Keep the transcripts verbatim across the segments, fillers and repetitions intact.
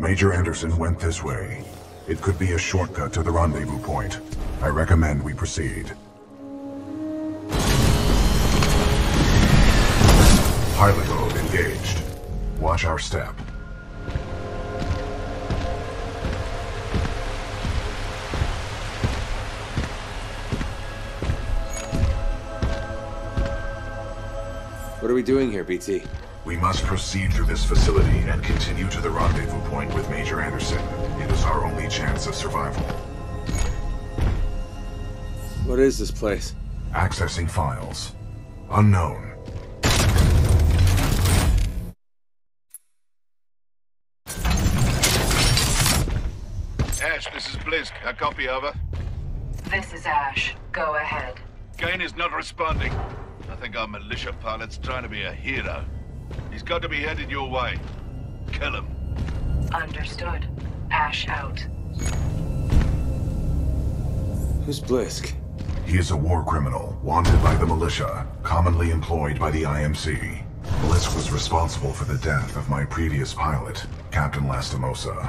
Major Anderson went this way. It could be a shortcut to the rendezvous point. I recommend we proceed. Pilot mode engaged. Watch our step. What are we doing here, B T? We must proceed through this facility and continue to the rendezvous point with Major Anderson. It is our only chance of survival. What is this place? Accessing files. Unknown. Ash, this is Blisk. A copy, over. This is Ash. Go ahead. Kane is not responding. I think our militia pilot's trying to be a hero. He's got to be headed your way. Kill him. Understood. Ash out. Who's Blisk? He is a war criminal, wanted by the militia, commonly employed by the I M C. Blisk was responsible for the death of my previous pilot, Captain Lastimosa.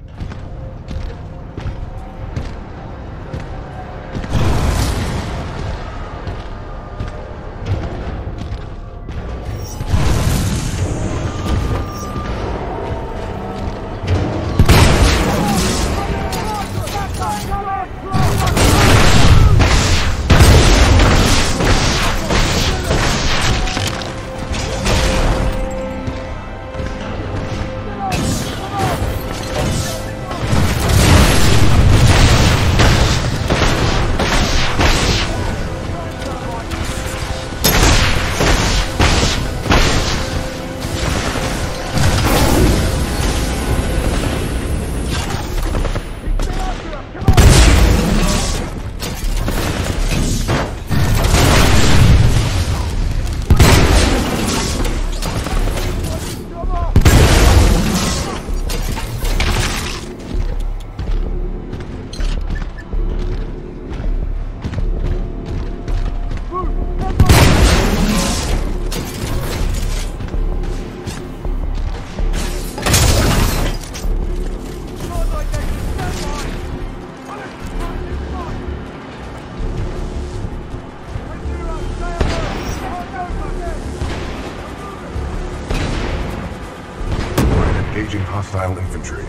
Engaging hostile infantry.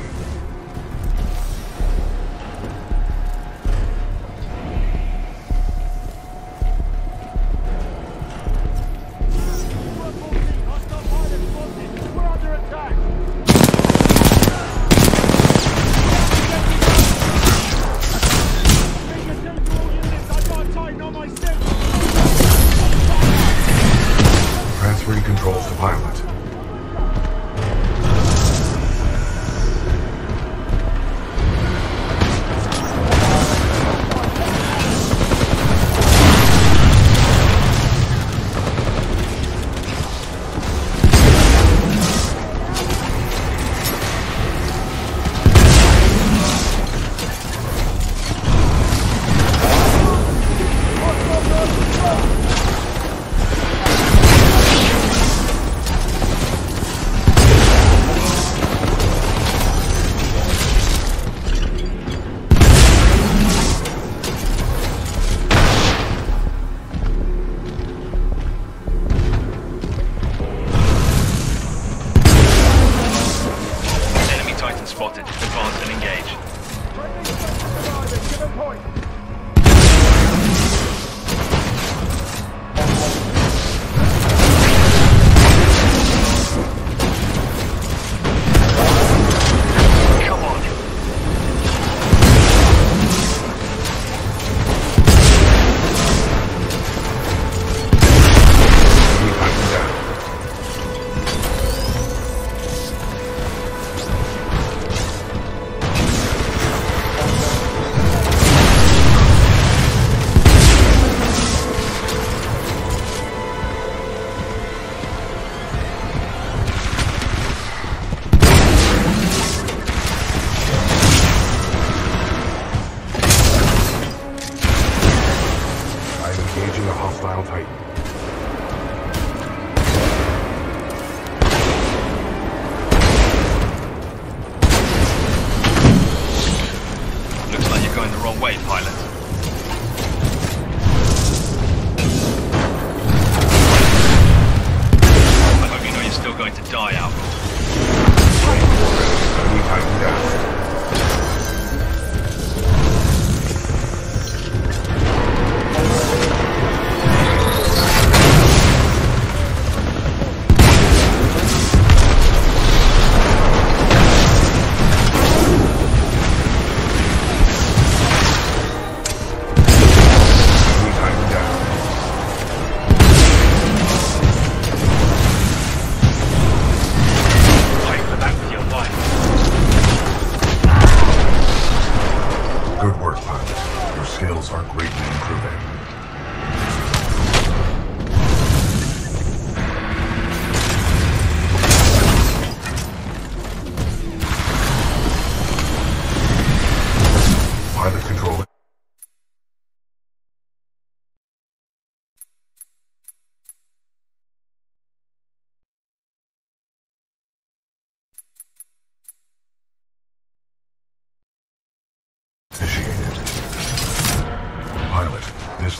Transferring controls to pilot.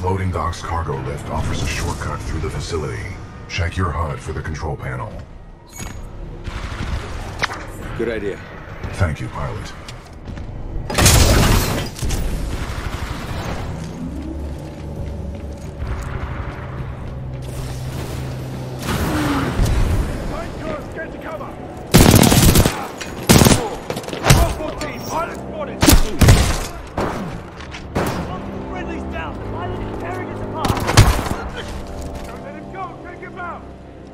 This loading dock's cargo lift offers a shortcut through the facility. Check your H U D for the control panel. Good idea. Thank you, pilot. Get to cover! Bravo team, pilot spotted! Friendly's down! The pilot is tearing us apart! Don't let him go! Take him out!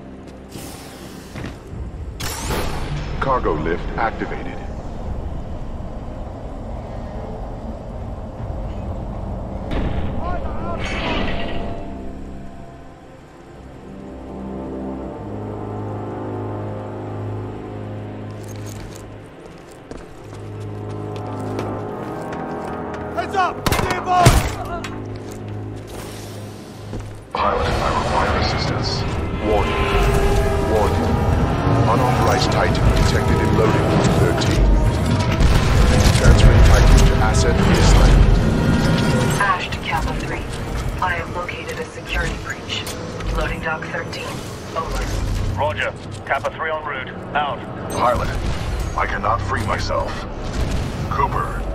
Cargo lift activated. Heads up! Stand by! Pilot, I require assistance. Warning. Warning. Unauthorized Titan detected in loading dock thirteen. Transferring Titan to asset baseline. Ash to Kappa three. I have located a security breach. Loading dock thirteen. Over. Roger. Kappa three en route. Out. Pilot, I cannot free myself. Cooper,